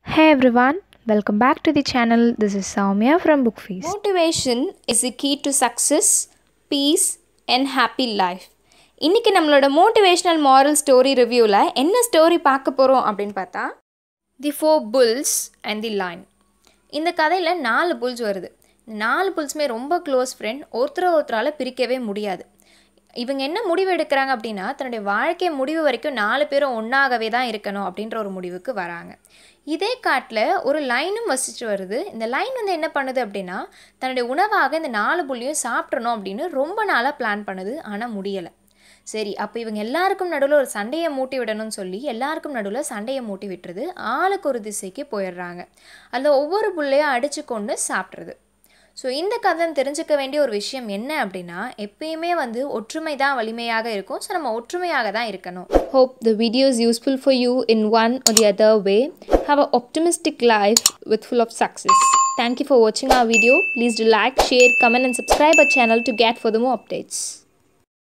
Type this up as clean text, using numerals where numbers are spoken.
Hey everyone, welcome back to the channel. This is Soumya from Book Feast. Motivation is the key to success, peace and happy life. இன்னைக்கு நம்மளோட motivational moral story reviewல என்ன story பார்க்க போறோம் அப்படினு பார்த்தா The Four Bulls and the Lion. இந்த கதையில 4 bulls வருது. 4 bullsமே ரொம்ப க்ளோஸ் ஃப்ரெண்ட். ஒருத்தரால பிரிக்கவே முடியாது. இவங்க என்ன முடிவு எடுக்கிறாங்க அப்படின்னா தன்னுடைய வாழ்க்கை முடிவு வரைக்கும் 4 பேரும் ஒன்றாகவே தான் இருக்கணும் அப்படின்ற ஒரு முடிவுக்கு வராங்க. இதே காட்டில் ஒரு லைனும் வசிச்சுட்டு வருது. இந்த லைன் வந்து என்ன பண்ணுது அப்படின்னா தன்னுடைய உணவாக இந்த 4 புள்ளியும் சாப்பிட்றணும் அப்படின்னு ரொம்ப நாளாக பிளான் பண்ணுது. ஆனால் முடியலை. சரி, அப்போ இவங்க எல்லாருக்கும் நடுவில் ஒரு சண்டையை மூட்டி விடணும்னு சொல்லி எல்லாருக்கும் நடுவில் சண்டையை மூட்டி விட்டுருது. ஆளுக்கு ஒரு திசைக்கு போயிடுறாங்க. அந்த ஒவ்வொரு புள்ளையும் அடித்து கொண்டு சாப்பிட்றது. ஸோ இந்த கதை தெரிஞ்சுக்க வேண்டிய ஒரு விஷயம் என்ன அப்படின்னா எப்பயுமே வந்து ஒற்றுமை தான் வலிமையாக இருக்கும். ஸோ நம்ம ஒற்றுமையாக தான் இருக்கணும். Hope the video is useful for you in one or the other way. Have an optimistic life with full of success. Thank you for watching our video. Please do like, share, comment and subscribe our channel to get further more updates.